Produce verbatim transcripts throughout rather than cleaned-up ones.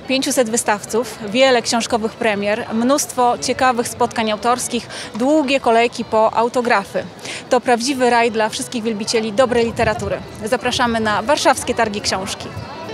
pięciuset wystawców, wiele książkowych premier, mnóstwo ciekawych spotkań autorskich, długie kolejki po autografy. To prawdziwy raj dla wszystkich wielbicieli dobrej literatury. Zapraszamy na warszawskie Targi Książki.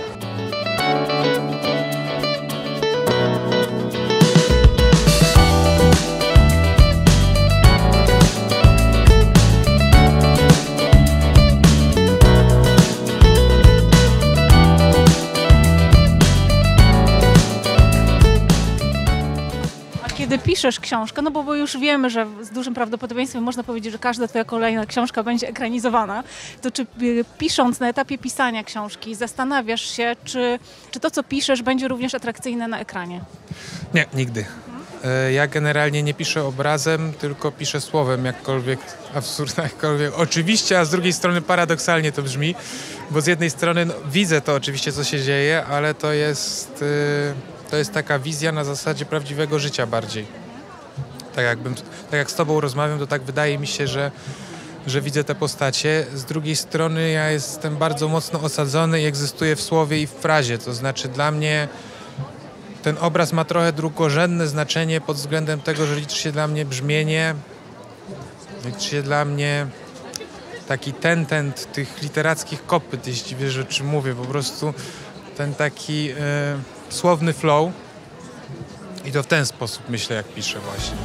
Kiedy piszesz książkę, no bo, bo już wiemy, że z dużym prawdopodobieństwem można powiedzieć, że każda twoja kolejna książka będzie ekranizowana, to czy pisząc na etapie pisania książki zastanawiasz się, czy, czy to, co piszesz, będzie również atrakcyjne na ekranie? Nie, nigdy. Mhm. Ja generalnie nie piszę obrazem, tylko piszę słowem, jakkolwiek absurdalnie, jakkolwiek oczywiście, a z drugiej strony paradoksalnie to brzmi, bo z jednej strony no, widzę to oczywiście, co się dzieje, ale to jest... Yy... To jest taka wizja na zasadzie prawdziwego życia bardziej. Tak, jakbym, tak jak z tobą rozmawiam, to tak wydaje mi się, że, że widzę te postacie. Z drugiej strony ja jestem bardzo mocno osadzony i egzystuję w słowie i w frazie. To znaczy dla mnie ten obraz ma trochę drugorzędne znaczenie pod względem tego, że liczy się dla mnie brzmienie, liczy się dla mnie taki tentent tych literackich kopyt, jeśli wiesz, o czym mówię. Po prostu ten taki... Yy, słowny flow i to w ten sposób myślę, jak piszę właśnie.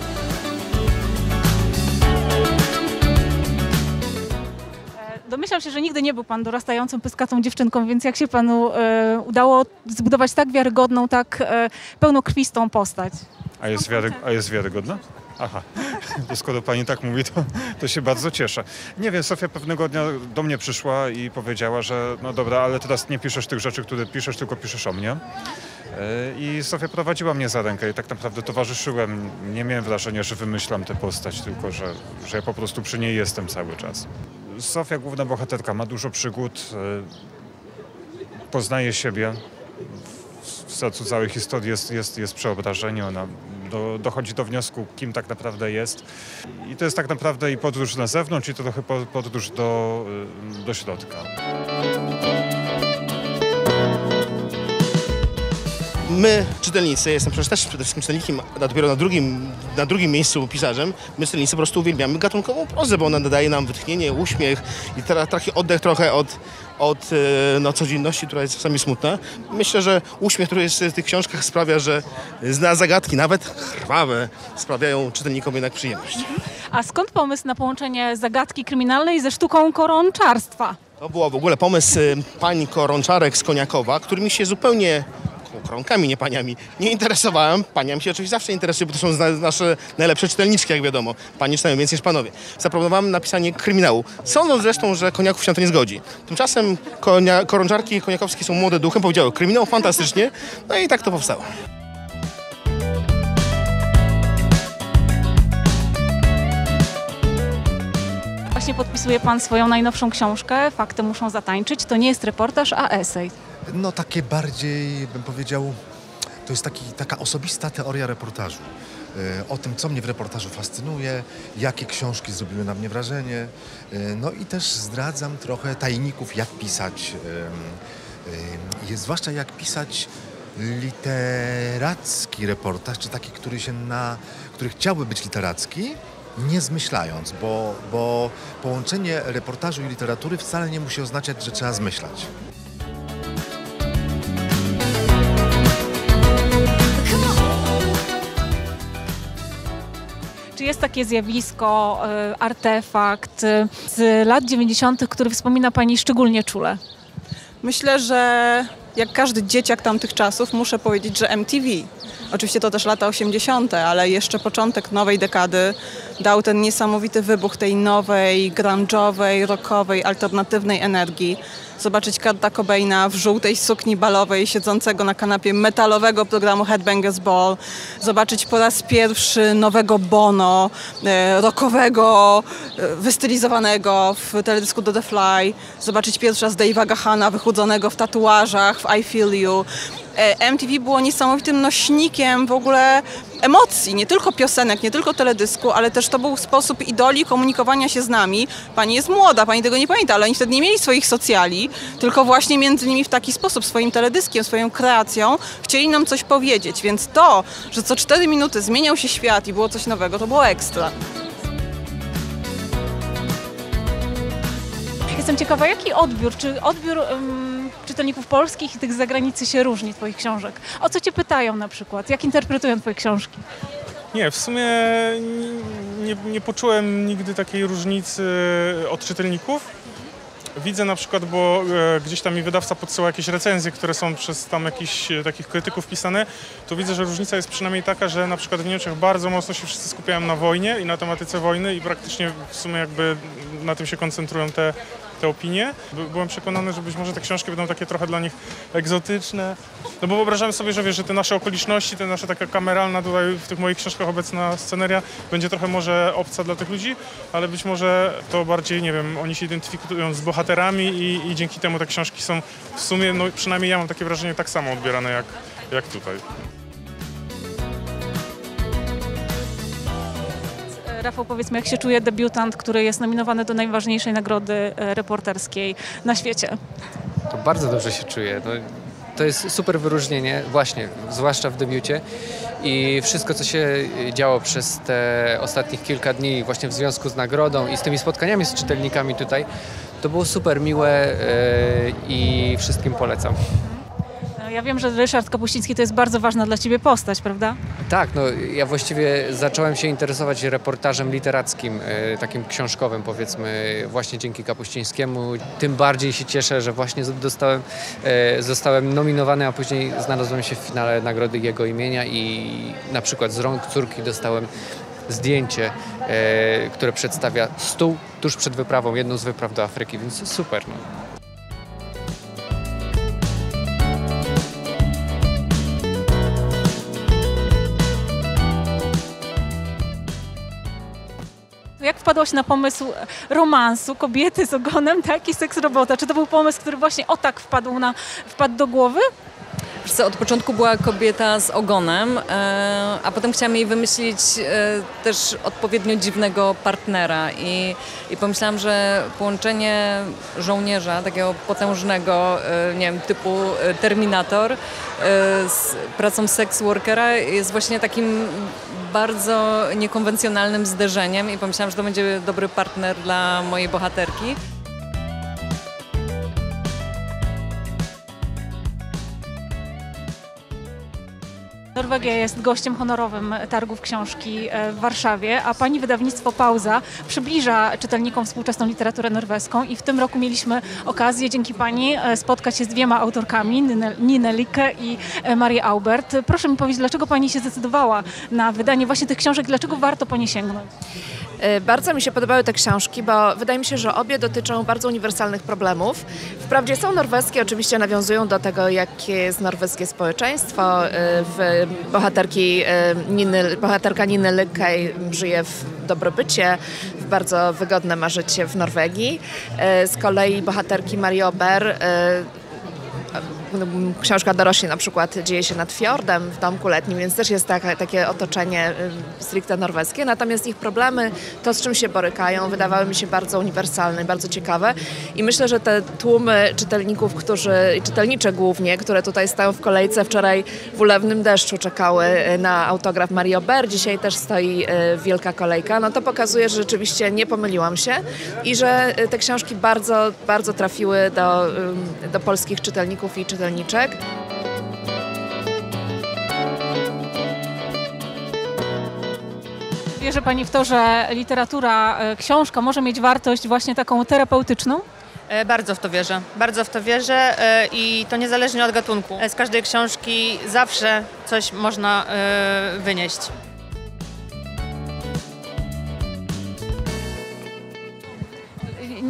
Domyślam się, że nigdy nie był pan dorastającą, pyskatą dziewczynką, więc jak się panu e, udało zbudować tak wiarygodną, tak e, pełnokrwistą postać? A jest, wiary, a jest wiarygodna? Aha, to skoro pani tak mówi, to, to się bardzo cieszę. Nie wiem, Sofia pewnego dnia do mnie przyszła i powiedziała, że no dobra, ale teraz nie piszesz tych rzeczy, które piszesz, tylko piszesz o mnie. I Sofia prowadziła mnie za rękę i tak naprawdę towarzyszyłem. Nie miałem wrażenia, że wymyślam tę postać, tylko że, że ja po prostu przy niej jestem cały czas. Sofia, główna bohaterka, ma dużo przygód, poznaje siebie. W sercu całej historii jest, jest, jest przeobrażenie, ona do, dochodzi do wniosku, kim tak naprawdę jest. I to jest tak naprawdę i podróż na zewnątrz, i to trochę podróż do, do środka. My, czytelnicy, jestem przecież też przede wszystkim czytelnikiem, a dopiero na drugim, na drugim miejscu pisarzem, my czytelnicy po prostu uwielbiamy gatunkową prozę, bo ona nadaje nam wytchnienie, uśmiech i teraz taki oddech trochę od, od no, codzienności, która jest czasami smutna. Myślę, że uśmiech, który jest w tych książkach, sprawia, że zna zagadki, nawet krwawe, sprawiają czytelnikom jednak przyjemność. A skąd pomysł na połączenie zagadki kryminalnej ze sztuką koronczarstwa? To był w ogóle pomysł pani koronczarek z Koniakowa, który mi się zupełnie... koronkami, nie paniami, nie interesowałem. Paniami się oczywiście zawsze interesuje, bo to są nasze najlepsze czytelniczki, jak wiadomo. Panie czytają więcej niż panowie. Zaproponowałem napisanie kryminału. Sądząc zresztą, że Koniaków się na to nie zgodzi. Tymczasem konia, koronczarki koniakowskie są młode duchem, powiedziały kryminał fantastycznie, no i tak to powstało. Właśnie podpisuje pan swoją najnowszą książkę, Fakty muszą zatańczyć. To nie jest reportaż, a esej. No takie bardziej, bym powiedział, to jest taki, taka osobista teoria reportażu. O tym, co mnie w reportażu fascynuje, jakie książki zrobiły na mnie wrażenie. No i też zdradzam trochę tajników, jak pisać, zwłaszcza jak pisać literacki reportaż, czy taki, który się na, który chciałby być literacki, nie zmyślając, bo, bo połączenie reportażu i literatury wcale nie musi oznaczać, że trzeba zmyślać. Czy jest takie zjawisko, artefakt z lat dziewięćdziesiątych, który wspomina pani szczególnie czule? Myślę, że jak każdy dzieciak tamtych czasów muszę powiedzieć, że M T V. Oczywiście to też lata osiemdziesiąte, ale jeszcze początek nowej dekady dał ten niesamowity wybuch tej nowej, grunge'owej, rockowej, alternatywnej energii. Zobaczyć Kurta Cobaina w żółtej sukni balowej siedzącego na kanapie metalowego programu Headbangers Ball. Zobaczyć po raz pierwszy nowego Bono, e, rockowego, e, wystylizowanego w teledysku do The Fly. Zobaczyć pierwszy raz Dave'a Gahana wychudzonego w tatuażach w I Feel You. M T V było niesamowitym nośnikiem w ogóle emocji, nie tylko piosenek, nie tylko teledysku, ale też to był sposób idoli komunikowania się z nami. Pani jest młoda, pani tego nie pamięta, ale oni wtedy nie mieli swoich socjali, tylko właśnie między nimi w taki sposób, swoim teledyskiem, swoją kreacją chcieli nam coś powiedzieć, więc to, że co cztery minuty zmieniał się świat i było coś nowego, to było ekstra. Jestem ciekawa, jaki odbiór, czy odbiór um, czytelników polskich i tych z zagranicy się różni, twoich książek? O co cię pytają na przykład? Jak interpretują twoje książki? Nie, w sumie nie, nie poczułem nigdy takiej różnicy od czytelników. Widzę na przykład, bo e, gdzieś tam mi wydawca podsyła jakieś recenzje, które są przez tam jakichś e, takich krytyków pisane, to widzę, że różnica jest przynajmniej taka, że na przykład w Niemczech bardzo mocno się wszyscy skupiają na wojnie i na tematyce wojny i praktycznie w sumie jakby na tym się koncentrują te, te opinie. By, byłem przekonany, że być może te książki będą takie trochę dla nich egzotyczne, no bo wyobrażałem sobie, że wiesz, że te nasze okoliczności, te nasze taka kameralna tutaj w tych moich książkach obecna sceneria będzie trochę może obca dla tych ludzi, ale być może to bardziej, nie wiem, oni się identyfikują z bohaterami i, i dzięki temu te książki są w sumie, no przynajmniej ja mam takie wrażenie, tak samo odbierane jak, jak tutaj. Rafał, powiedzmy, jak się czuje debiutant, który jest nominowany do najważniejszej nagrody reporterskiej na świecie? To bardzo dobrze się czuję. No, to jest super wyróżnienie, właśnie, zwłaszcza w debiucie. I wszystko, co się działo przez te ostatnich kilka dni właśnie w związku z nagrodą i z tymi spotkaniami z czytelnikami tutaj, to było super miłe yy, i wszystkim polecam. Ja wiem, że Ryszard Kapuściński to jest bardzo ważna dla ciebie postać, prawda? Tak, no ja właściwie zacząłem się interesować reportażem literackim, e, takim książkowym powiedzmy, właśnie dzięki Kapuścińskiemu. Tym bardziej się cieszę, że właśnie dostałem, e, zostałem nominowany, a później znalazłem się w finale nagrody jego imienia i na przykład z rąk córki dostałem zdjęcie, e, które przedstawia stół tuż przed wyprawą, jedną z wypraw do Afryki, więc super. No. Jak wpadłaś na pomysł romansu kobiety z ogonem, tak, i seks robota? Czy to był pomysł, który właśnie o tak wpadł, na, wpadł do głowy? Wiesz co, od początku była kobieta z ogonem, e, a potem chciałam jej wymyślić e, też odpowiednio dziwnego partnera i, i pomyślałam, że połączenie żołnierza, takiego potężnego, e, nie wiem, typu Terminator e, z pracą sex workera jest właśnie takim bardzo niekonwencjonalnym zderzeniem i pomyślałam, że to będzie dobry partner dla mojej bohaterki. Norwegia jest gościem honorowym targów książki w Warszawie, a pani wydawnictwo Pauza przybliża czytelnikom współczesną literaturę norweską i w tym roku mieliśmy okazję dzięki pani spotkać się z dwiema autorkami, Nine Lykke i Marię Aubert. Proszę mi powiedzieć, dlaczego pani się zdecydowała na wydanie właśnie tych książek, dlaczego warto po nie sięgnąć? Bardzo mi się podobały te książki, bo wydaje mi się, że obie dotyczą bardzo uniwersalnych problemów. Wprawdzie są norweskie, oczywiście nawiązują do tego, jakie jest norweskie społeczeństwo. W bohaterki Niny, bohaterka Niny Lykke żyje w dobrobycie, w bardzo wygodne ma życie w Norwegii. Z kolei bohaterki Marii Aubert, książka Dorośli na przykład dzieje się nad fiordem w domku letnim, więc też jest taka, takie otoczenie stricte norweskie. Natomiast ich problemy, to z czym się borykają, wydawały mi się bardzo uniwersalne, bardzo ciekawe. I myślę, że te tłumy czytelników, którzy, czytelnicze głównie, które tutaj stały w kolejce wczoraj w ulewnym deszczu, czekały na autograf Marii Aubert, dzisiaj też stoi wielka kolejka, no to pokazuje, że rzeczywiście nie pomyliłam się i że te książki bardzo, bardzo trafiły do, do polskich czytelników i czytelniczek. Wierzy pani w to, że literatura, książka może mieć wartość właśnie taką terapeutyczną? Bardzo w to wierzę. Bardzo w to wierzę i to niezależnie od gatunku. Z każdej książki zawsze coś można wynieść.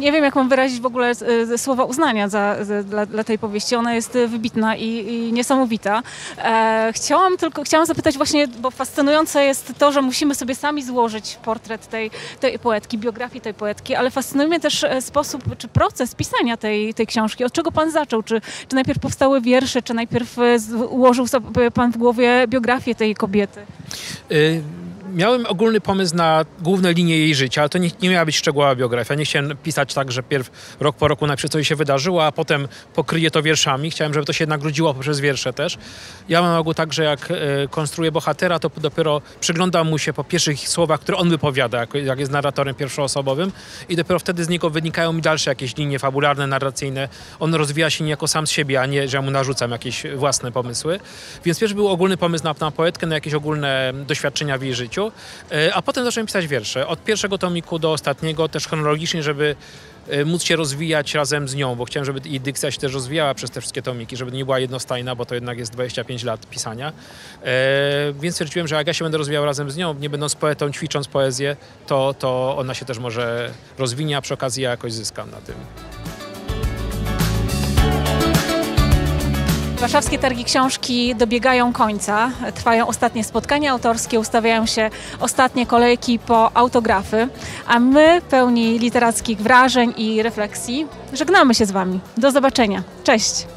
nie wiem, jak mam wyrazić w ogóle e, słowa uznania za, za, dla, dla tej powieści. Ona jest wybitna i, i niesamowita. E, chciałam tylko, chciałam zapytać właśnie, bo fascynujące jest to, że musimy sobie sami złożyć portret tej, tej poetki, biografię tej poetki, ale fascynuje mnie też sposób, czy proces pisania tej, tej książki. Od czego pan zaczął? Czy, czy najpierw powstały wiersze, czy najpierw ułożył sobie pan w głowie biografię tej kobiety? Y Miałem ogólny pomysł na główne linie jej życia, ale to nie, nie miała być szczegółowa biografia. Nie chciałem pisać tak, że pierw rok po roku napiszę, co jej się wydarzyło, a potem pokryję to wierszami. Chciałem, żeby to się jednak rodziło poprzez wiersze też. Ja mam ogół tak, że jak e, konstruuję bohatera, to dopiero przyglądam mu się po pierwszych słowach, które on wypowiada, jak, jak jest narratorem pierwszoosobowym i dopiero wtedy z niego wynikają mi dalsze jakieś linie fabularne, narracyjne. On rozwija się niejako sam z siebie, a nie, że ja mu narzucam jakieś własne pomysły. Więc pierwszy był ogólny pomysł na, na poetkę, na jakieś ogólne doświadczenia w jej życiu. A potem zacząłem pisać wiersze. Od pierwszego tomiku do ostatniego, też chronologicznie, żeby móc się rozwijać razem z nią, bo chciałem, żeby jej dykcja się też rozwijała przez te wszystkie tomiki, żeby nie była jednostajna, bo to jednak jest dwadzieścia pięć lat pisania. E, więc stwierdziłem, że jak ja się będę rozwijał razem z nią, nie będąc poetą, ćwicząc poezję, to, to ona się też może rozwinie, a przy okazji ja jakoś zyskam na tym. Warszawskie Targi Książki dobiegają końca, trwają ostatnie spotkania autorskie, ustawiają się ostatnie kolejki po autografy, a my, pełni literackich wrażeń i refleksji, żegnamy się z Wami. Do zobaczenia. Cześć!